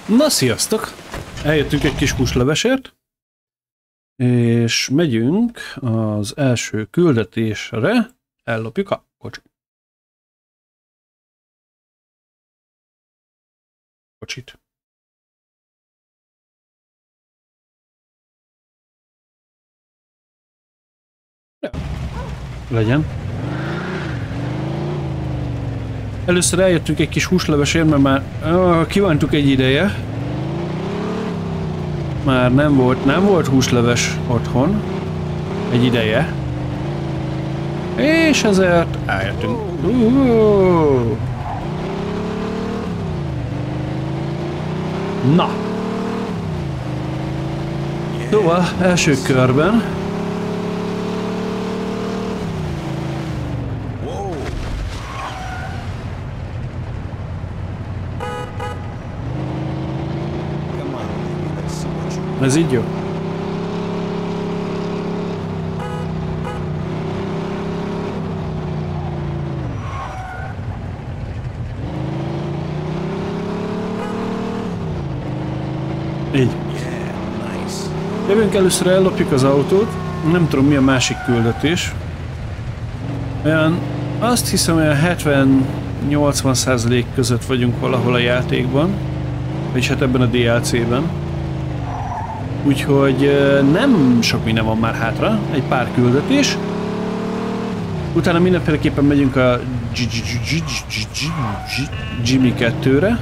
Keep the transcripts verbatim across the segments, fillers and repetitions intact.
Na, sziasztok! Eljöttünk egy kis húslevesért, és megyünk az első küldetésre, ellopjuk a kocsit. Kocsit. Ja. Legyen. Először eljöttünk egy kis húslevesért, mert már uh, kívántuk egy ideje. Már nem volt, nem volt húsleves otthon egy ideje. És ezért eljöttünk. Uh. Na! Szóval első körben ez így jó. Így. Jövünk, először ellopjuk az autót. Nem tudom, mi a másik küldetés. Olyan, azt hiszem, olyan hetven-nyolcvan százalék között vagyunk valahol a játékban. Vagyis hát ebben a dé el cében. Úgyhogy nem sok minden van már hátra, egy pár küldetés. Utána mindenféleképpen megyünk a Jimmy kettőre.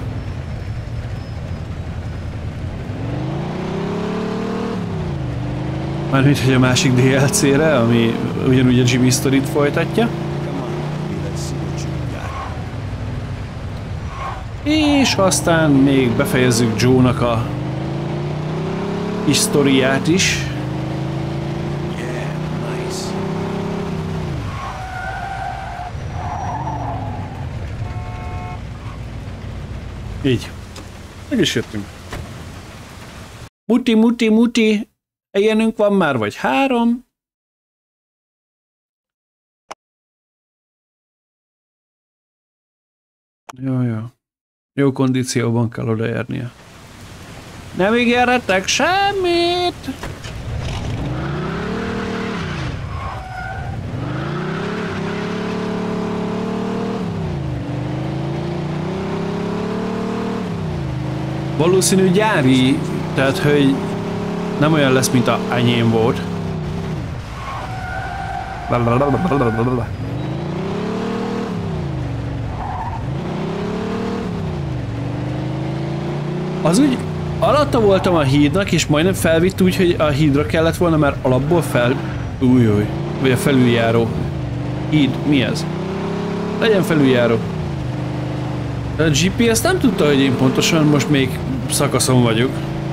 Mármint, hogy a másik dé el cére, ami ugyanúgy a Jimmy sztorit folytatja. És aztán még befejezzük Joe-nak a kis sztoriát is. Így. Meg is jöttünk. Muti, muti, muti. Ilyenünk van már, vagy három. Jó, jó. Jó kondícióban kell odaérnie. Nem ígérhetek semmit! Valószínű gyári, tehát hogy nem olyan lesz, mint a enyém volt. Az úgy alatta voltam a hídnak, és majdnem felvitt úgy, hogy a hídra kellett volna már alapból fel... Új, új. Vagy a felüljáró. Híd, mi ez? Legyen felüljáró. A gé pé es nem tudta, hogy én pontosan most még szakaszon vagyok.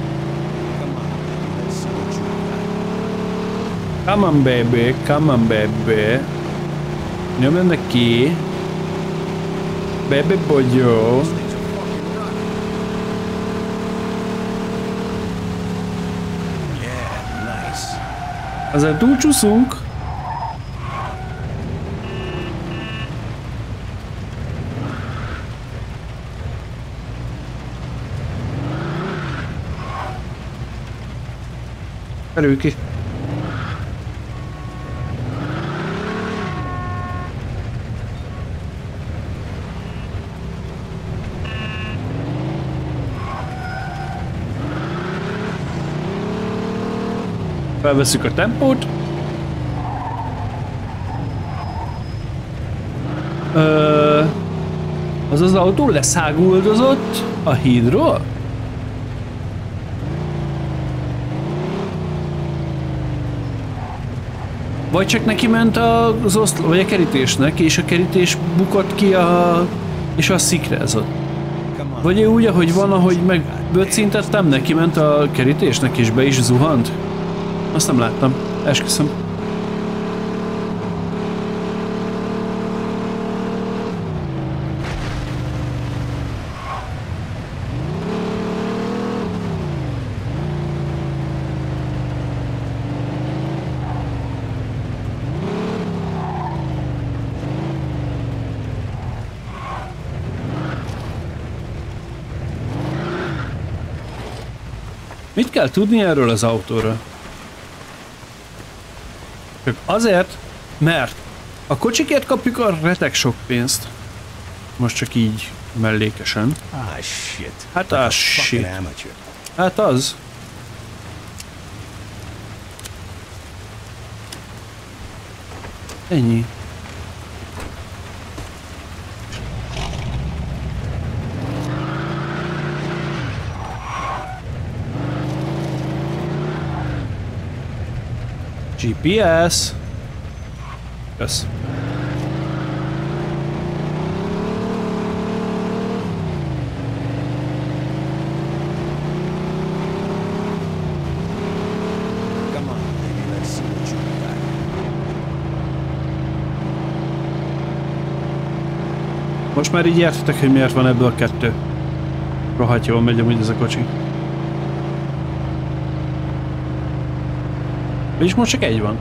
Come on, baby, come on, baby. Nyomjon neki. Baby bogyó. Azért túlcsúszunk. Erő ki. Felveszük a tempót. Ö, az az autó leszáguldozott a hídról? Vagy csak neki ment az oszlop, vagy a kerítésnek, és a kerítés bukott ki a... és a szikrázott. Vagy úgy, ahogy van, ahogy megböccintettem, neki ment a kerítésnek, és be is zuhant? Azt nem láttam. Esküszöm. Mit kell tudni erről az autóról? Csak azért, mert a kocsikért kapjuk a retek sok pénzt. Most csak így mellékesen. Ah, shit. Hát az shit. Hát az. Ennyi. gé pé es. Kösz. Most már így értetek, hogy miért van ebből a kettő. Rohadt jól megy amúgy ez a kocsi. És most csak egy van.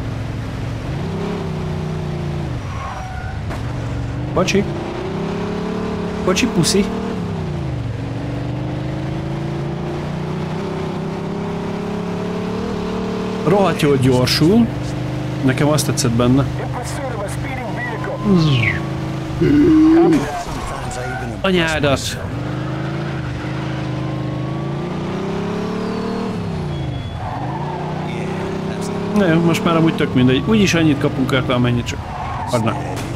Kocsi. Kocsi puszi. Rohadt jól gyorsul. Nekem azt tetszett benne. Anyádat! Na jó, most már amúgy tök mindegy. Úgyis annyit kapunk érte, amennyit csak adnak.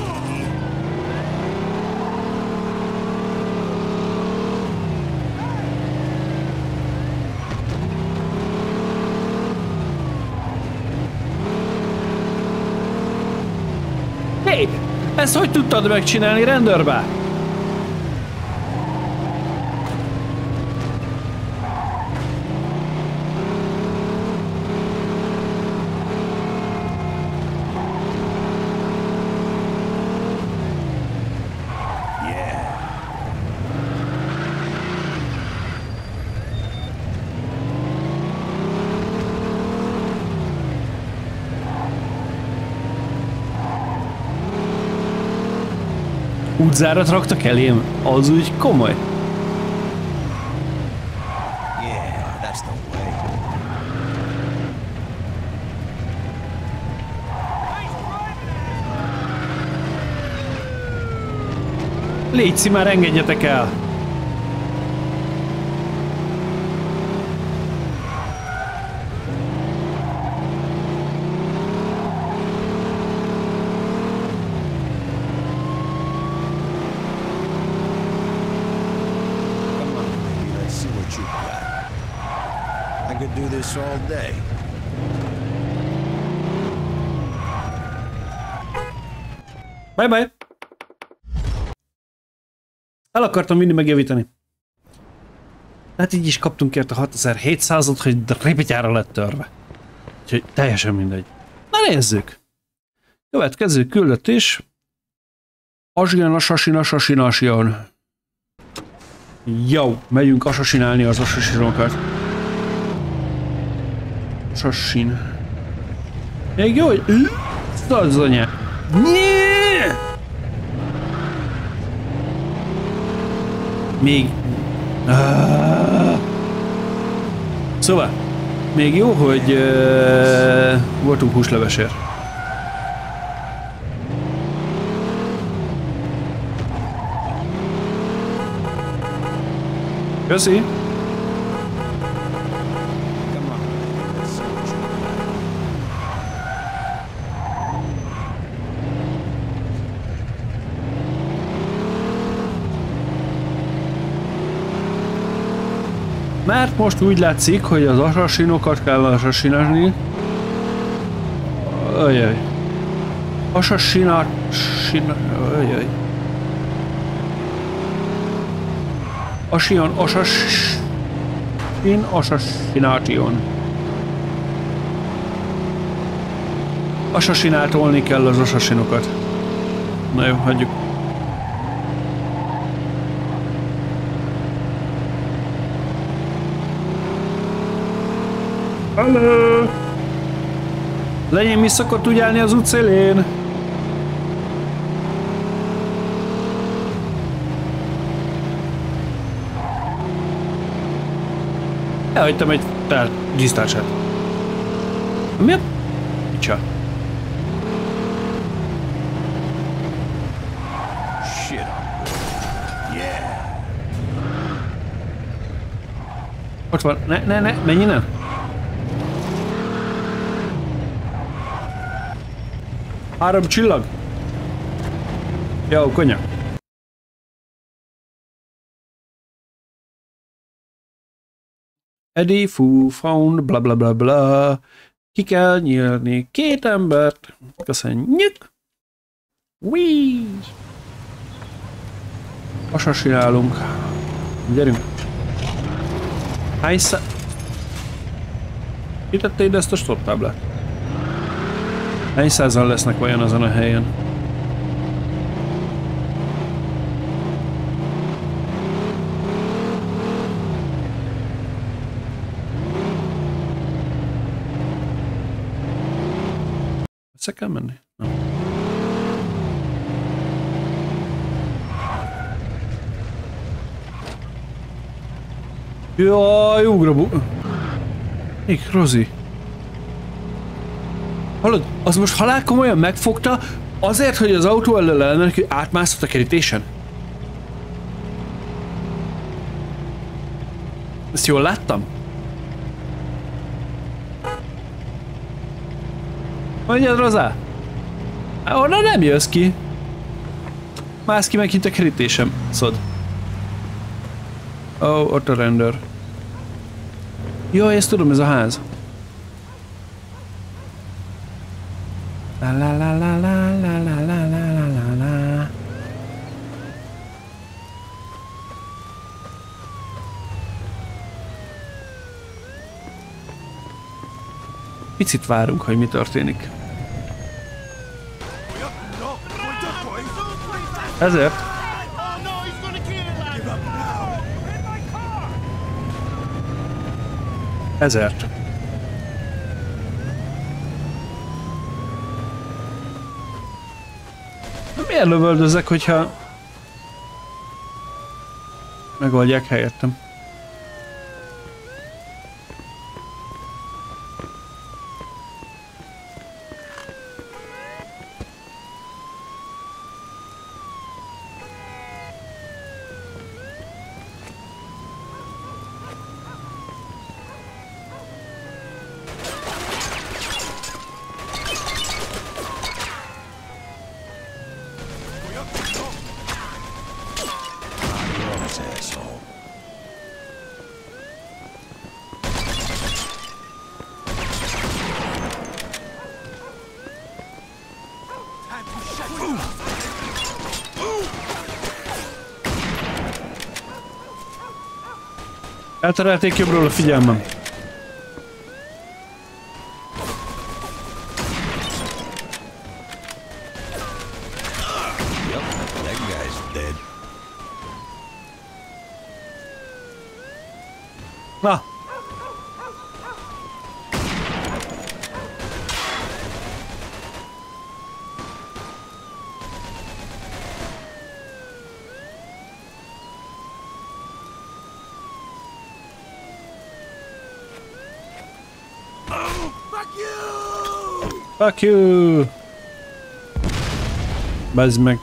Hé! Ezt hogy tudtad megcsinálni rendőrbe? Útzárat raktak elém? Az úgy komoly. Légy már engedjetek el! All day. Bye bye. El akartam vinni megjavítani. Hát így is kaptunk érte hatezer-hétszázat, hogy répetyára lett törve. Úgyhogy teljesen mindegy. Na nézzük. Következő küldetés. Asian, asasin, asasin, asian. Jó, megyünk asasinálni az asasinokat. Assassin. Még jó, hogy... Az anyá. Nyee! Még... Ah. Szóval, még jó, hogy uh, voltunk húslevesért. Köszi! Mert most úgy látszik, hogy az assassinokat kell assassinálni. Ajaj. Assassinat... Ajaj. Asian, assassin... Assassination. Assassinátolni kell az assassinokat. Na jó, hagyjuk. Hello! Legyen mi szokott úgy állni az út szélén? Elhagytam egy Tehát dísztárcsát. Miért? Micsa? Ott van, ne, ne, ne, menj innen! Három csillag! Jó, konyak! Eddie Fu found bla bla bla bla. Ki kell nyílni két embert. Köszönjük! Whee! Pasasirálunk. Gyerünk! Hány szá... Kitette ide ezt a stop táblát? Hány százan lesznek olyan azon a helyen? Össze kell menni? Nem. Jaj, ugrabu... Még Rozi. Hallod, az most halál komolyan megfogta azért, hogy az autó elől elmenekül, átmászott a kerítésen? Ezt jól láttam? Mondjad, Rozá? Onnan nem jössz ki. Mász ki meg itt a kerítésem, szod. Ó, oh, ott a rendőr. Jaj, ezt tudom, ez a ház. La la la la la la la la la la la. Picit várunk, hogy mi történik. Ezért? Ezért. Miért lövöldözek, hogyha megoldják helyettem? Elterelték jobbról a figyelmem. Na! Fuck you! Bazd meg.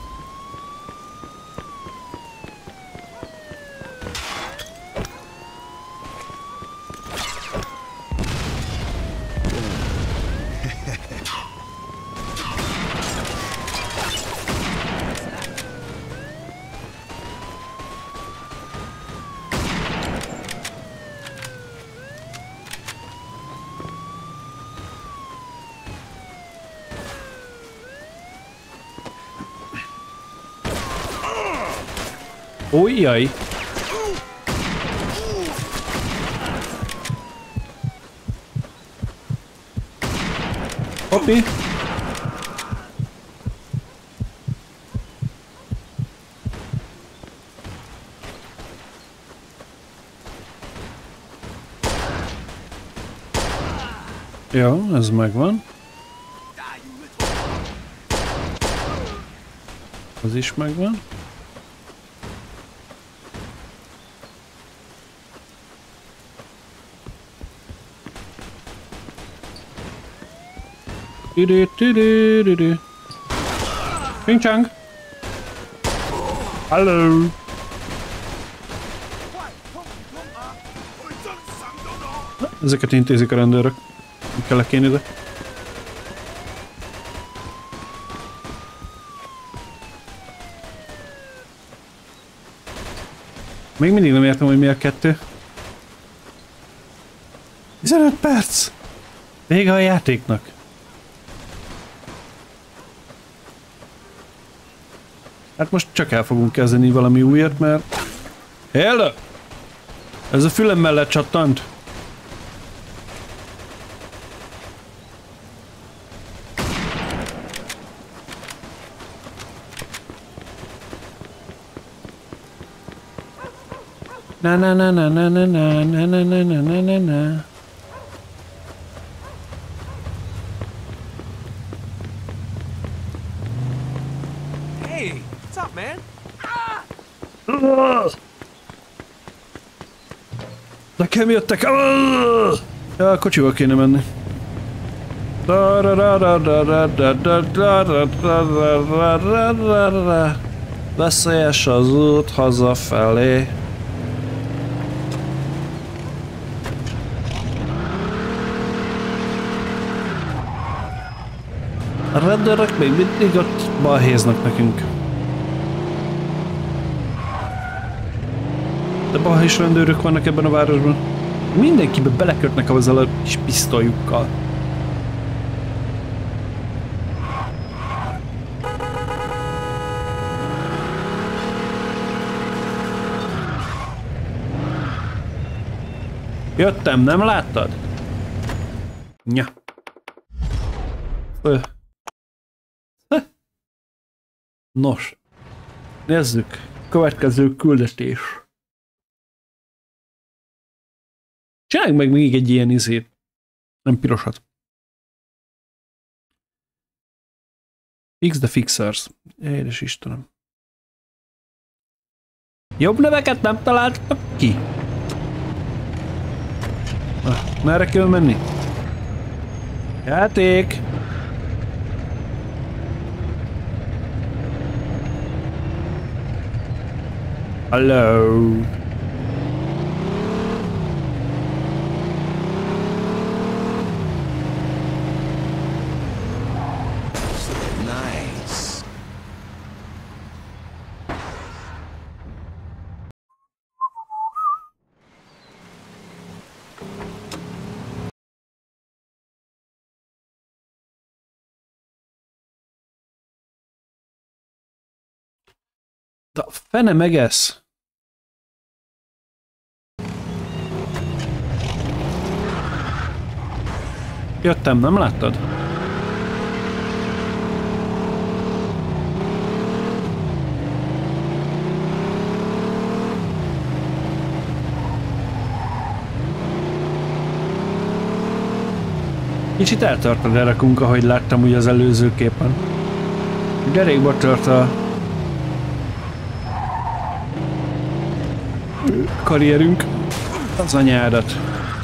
Ujjaj! Hopi! Jó, ez megvan. Az is megvan. Tüdü, tüdü, tüdü. Ping Chang. Hello. Ezeket intézik a rendőrök. Mi kellek én ide? Még mindig nem értem, hogy mi a kettő. tizenöt perc! Vége a játéknak. Hát most csak el fogunk kezdeni valami újat, mert... Hello! Ez a fülem mellett csattant. Na na na na na na na na na na na na na na. Hey, what's up, man? Nekem jöttek. Ja, a kocsival kéne menni. Veszélyes az út hazafelé. A rendőrök még mindig ott balhéznak nekünk. De balhés rendőrök vannak ebben a városban. Mindenkibe belekötnek azzal a kis pisztolyukkal. Jöttem, nem láttad? Nya. Öh. Nos, nézzük. Következő küldetés. Csináljunk meg még egy ilyen izét. Nem pirosat. Fix the Fixers. Édes Istenem. Jobb neveket nem találtak ki. Ah, merre kell menni? Játék! Hello! Nice. De fene megesz! Jöttem, nem láttad? Kicsit eltört a derekunk, ahogy láttam ugye az előző képen. Derékba tört a karrierünk. Az anyádat.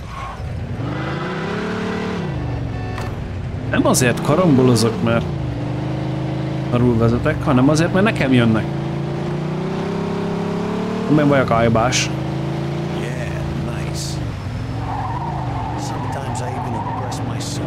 Nem azért karambolozok, mert arról vezetek, hanem azért, mert nekem jönnek. Nem vagyok ajbás. Yeah, nice. Sometimes I even impress myself.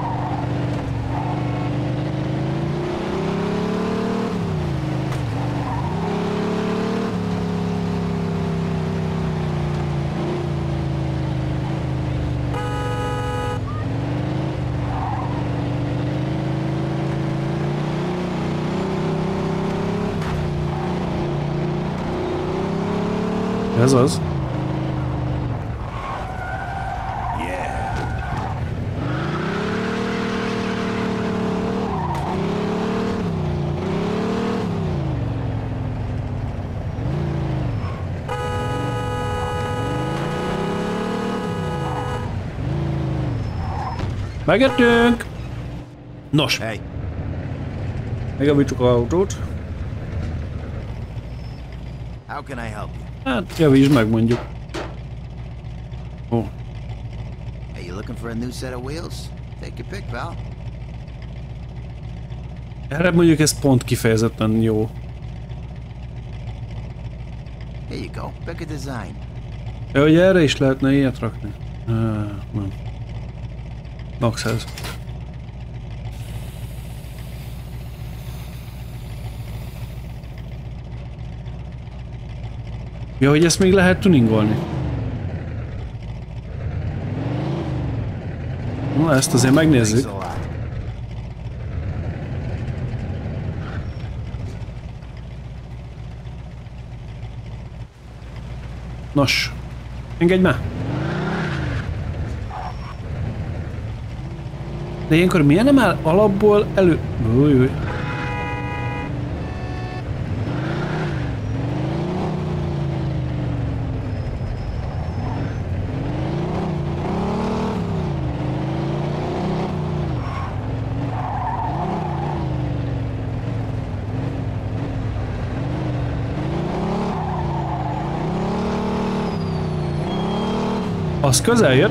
Ez az. Megjöttünk! Nos, Hey. megjavítjuk az autót. How can I help you? Hát, javítsd meg mondjuk. Ó. Are you looking for a new set of wheels? Take your pick, pal. Erre mondjuk ez pont kifejezetten jó. Here you go. Pick a design. Ja, hogy erre is lehetne ilyet rakni. Ah, nem. Max ez. Ja, hogy ezt még lehet tuningolni. Na, ezt azért megnézzük. Nos, engedj már! De ilyenkor miért nem áll alapból elő... Új, új. Az közel jött.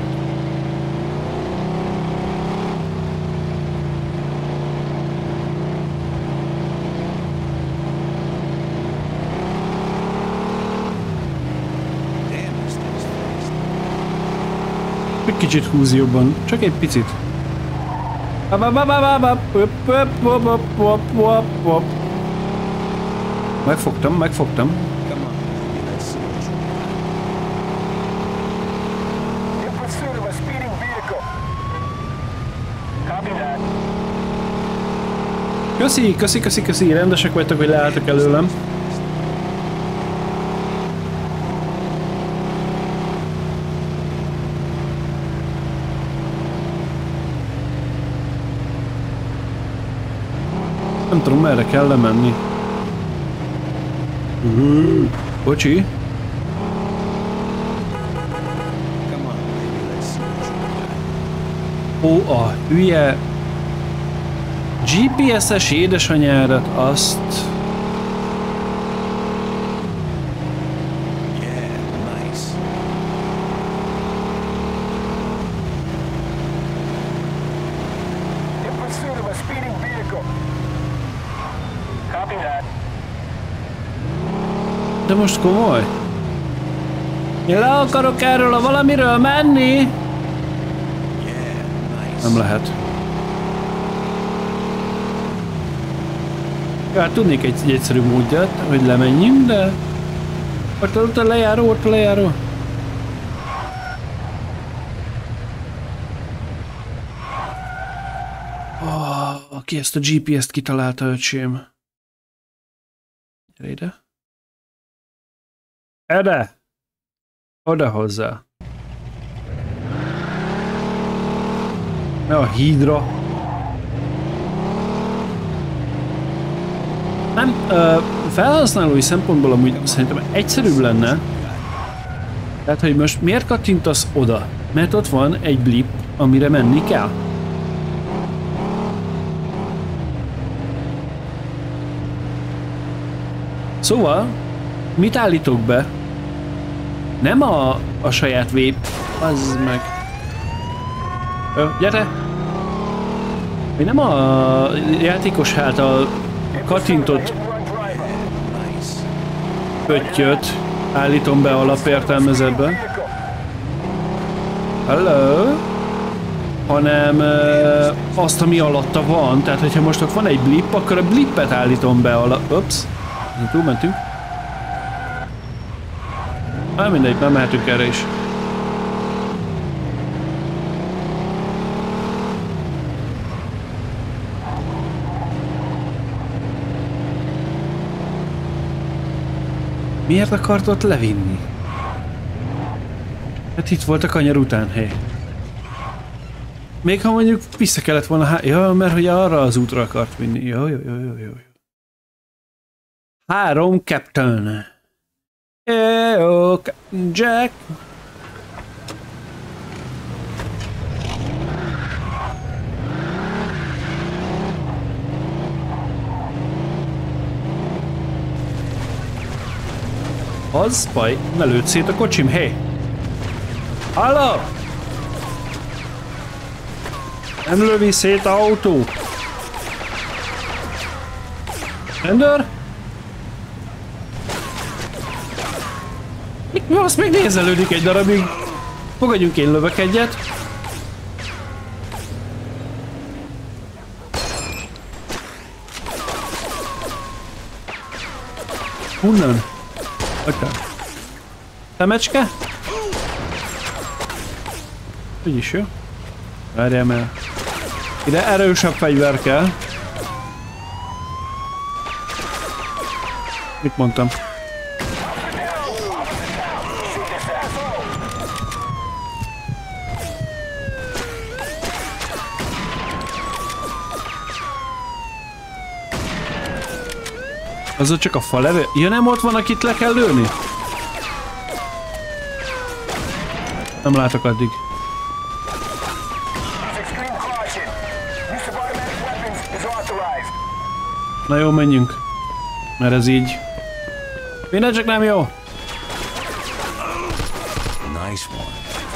Egy kicsit húz jobban, csak egy picit. Megfogtam, megfogtam. Köszi, köszi, köszi, köszi, rendesek vagytok, hogy leálltak előlem. Nem tudom, merre kell lemenni. Uh, bocsi. Ó, a hülye gé pé es-es édesanyárat azt... De most komoly? Én le akarok erről a valamiről menni? Nem lehet. Hát tudnék egy, egy egyszerű módját, hogy lemenjünk, de... Ott, ott a lejáró, ott a lejáró. Oh, aki ezt a gé pé es-t kitalálta, öcsém. Gyere ide. Erre! Oda hozzá. Ne a hídra. Nem, ö, felhasználói szempontból amúgy szerintem egyszerűbb lenne. Tehát, hogy most miért kattintasz oda? Mert ott van egy blip, amire menni kell. Szóval, mit állítok be? Nem a, a saját vép... Az meg... Ö, gyere! Még nem a játékos által kattintott pöttyöt állítom be alapértelmezetben. Hello! Hanem ö, azt, ami alatta van. Tehát, hogyha most ott van egy blip, akkor a blippet állítom be alap... Ups! Túlmentünk. Hát mindegy, nem mehetünk erre is. Miért akart ott levinni? Hát itt volt a kanyar után, hé. Még ha mondjuk vissza kellett volna há... Ja, mert hogy arra az útra akart vinni. Jó, jó, jó, jó, jó. Három Captain. Jó, Jack. Az baj, ne lőd szét a kocsim, hé! Halló! Nem lövi szét a autó! Rendőr? Mi azt még nézelődik egy darabig? Fogadjunk, én lövök egyet. Honnan? Akár. Szemecske? Úgy is jó. Várjál el. Ide erősebb fegyver kell. Mit mondtam? Az csak a fa levél? Ja, nem ott van, akit le kell lőni? Nem látok addig. Na jó, menjünk. Mert ez így. Minden csak nem jó. Nice one.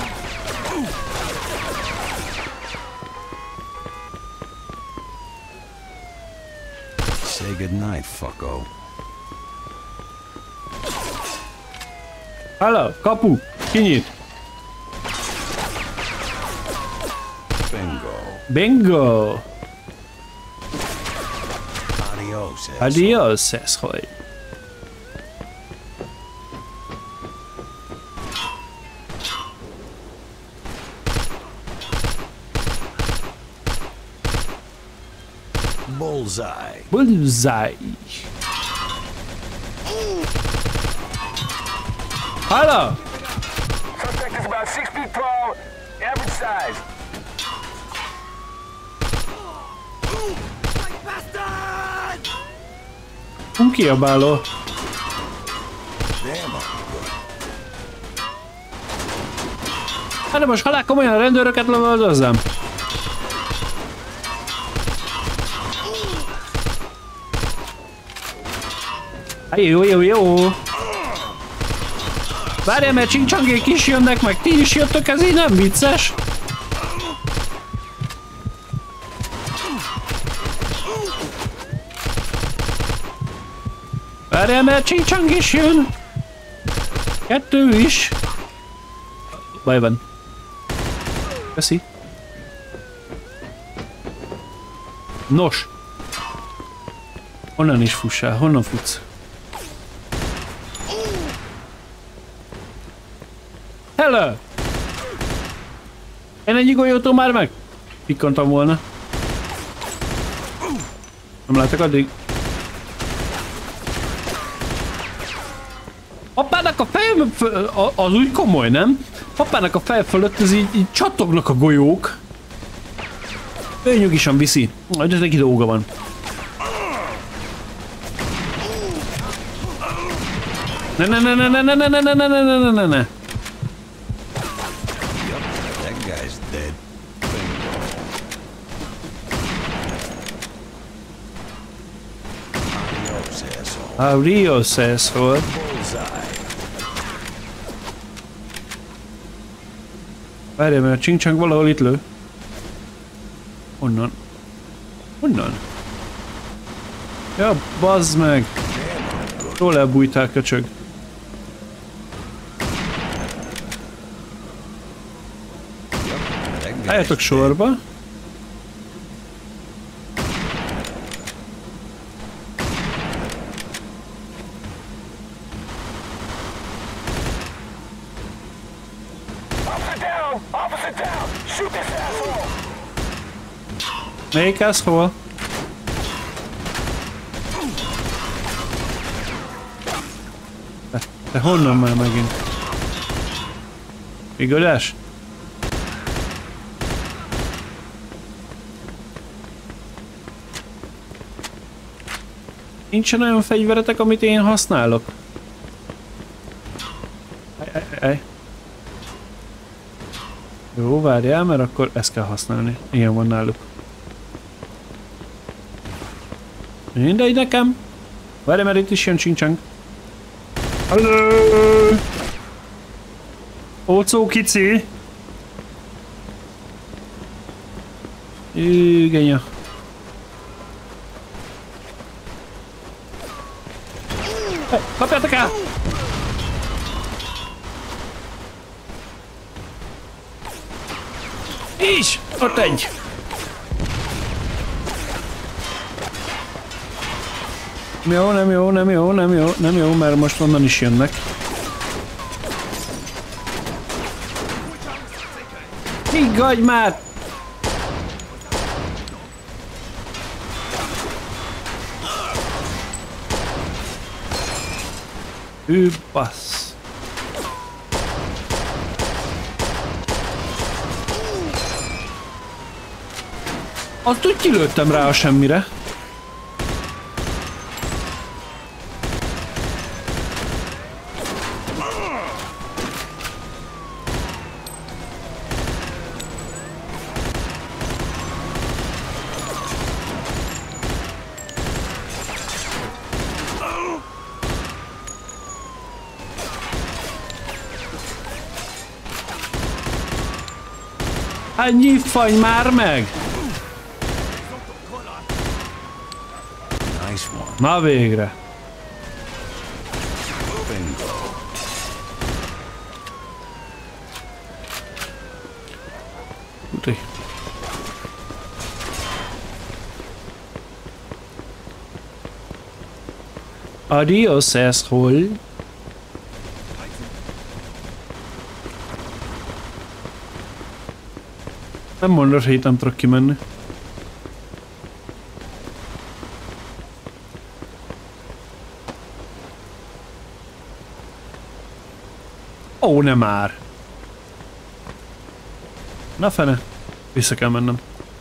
Say goodnight, fucko. Hello, kapu, kinyit. Bingo. Bingo. Adios, asshole. Adios, asshole. Bullseye. Bullseye. Hello. Suspect is about six feet tall, average size. Hú, kiabáló. Hát de most halál komolyan a rendőröket lövöldözzem. Hát jó, jó, jó. Várjál, mert csincsanggék is jönnek, meg ti is jöttök, ez így nem vicces. Várjál, mert csincsang is jön. Kettő is. Baj van. Köszi. Nos. Honnan is fussál? Honnan futsz? Hello! Én egy golyótól már meg? Pikkantam volna. Nem látok addig. Apának a fejem, az úgy komoly, nem? Apának a fej fölött ez így, így csattognak a golyók. Ő nyugisan viszi. De neki dolga van. Ne ne ne ne ne ne ne ne ne ne ne ne ne ne. That guy's dead. Adios, asshole. Adios, asshole. Bullseye. Várjál, mert a csincsang valahol itt lő. Honnan? Honnan? Ja, bazd meg! Jól elbújtál, köcsög. Álljatok sorba. Melyik asshole? Te, te honnan már megint? Igazás? Nincsen olyan fegyveretek, amit én használok. Ej, ej, ej. Jó, várjál, mert akkor ezt kell használni. Ilyen van náluk. Mindegy nekem. Várjál, mert itt is jön csincsang. Hello! Ócó kici! Ügenya. Hey, kapjátok el! Is! Ott egy! Nem jó, nem jó, nem jó, nem jó, nem jó, mert most onnan is jönnek. Higgadj már! Hű, bassz. Azt úgy kilőttem rá a semmire. Hát nyitfany már meg! Nice one. Na végre! Bingo. Uti. Adios, asshole! Nem mondod, hogy itt nem tudok kimenni. Ó, nem már! Na fene, vissza kell mennem.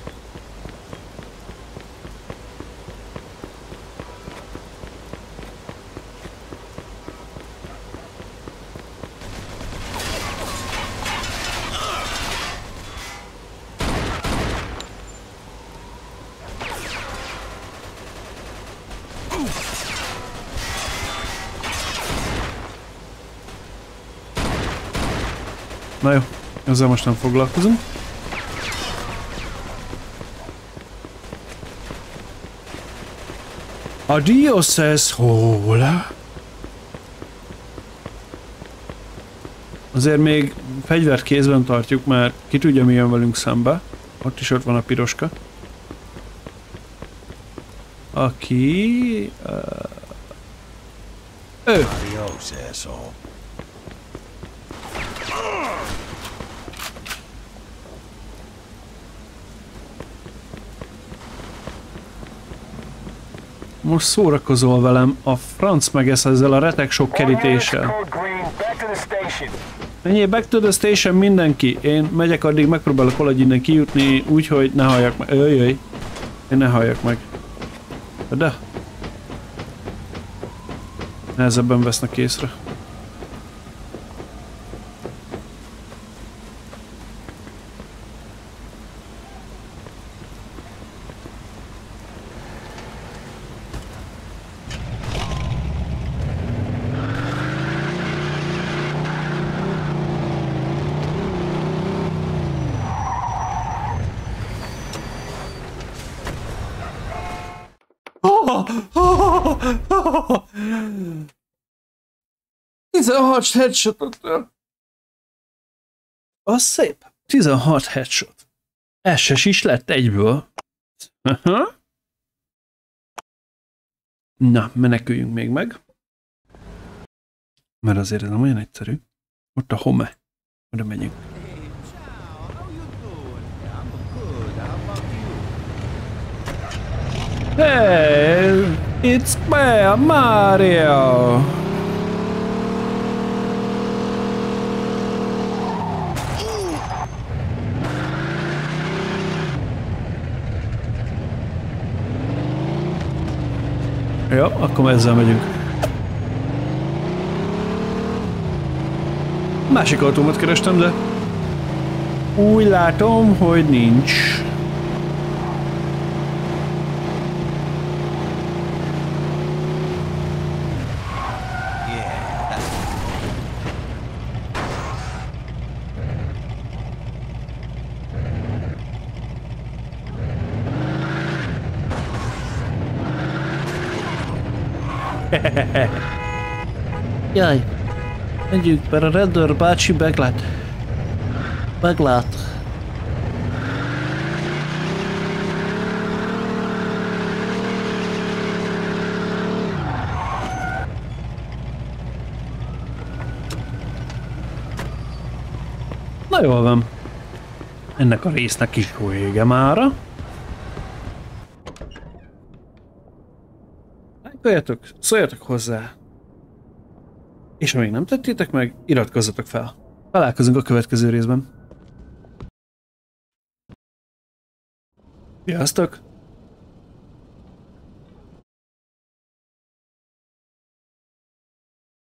Na jó, ezzel most nem foglalkozunk. Adios, asshole! Azért még fegyvert kézben tartjuk, mert ki tudja, mi jön velünk szembe. Ott is ott van a piroska. Aki... Uh, ő! Adios, asshole. Most szórakozol velem, a franc megesz ezzel a retek sok kerítéssel. Menjél back to the station mindenki, én megyek addig, megpróbálok valahogy innen kijutni, úgyhogy ne halljak meg. Jöjjöj, én ne halljak meg. De? Nehezebben vesznek észre. tizenhat headshotot. Az szép. tizenhat headshot. Es-es is lett egyből. Aha. Na, meneküljünk még meg. Mert azért ez nem olyan egyszerű. Ott a home. Oda megyünk. Hey, it's me, Mario. Jó, akkor ezzel megyünk. Másik autómat kerestem, de úgy látom, hogy nincs. Jaj. Menjünk, mert a rendőr bácsi meglát. Meglát. Na jól van. Ennek a résznek is vége mára. Lájkoljatok, szóljatok hozzá. És ha még nem tettétek meg, iratkozzatok fel. Találkozunk a következő részben. Sziasztok!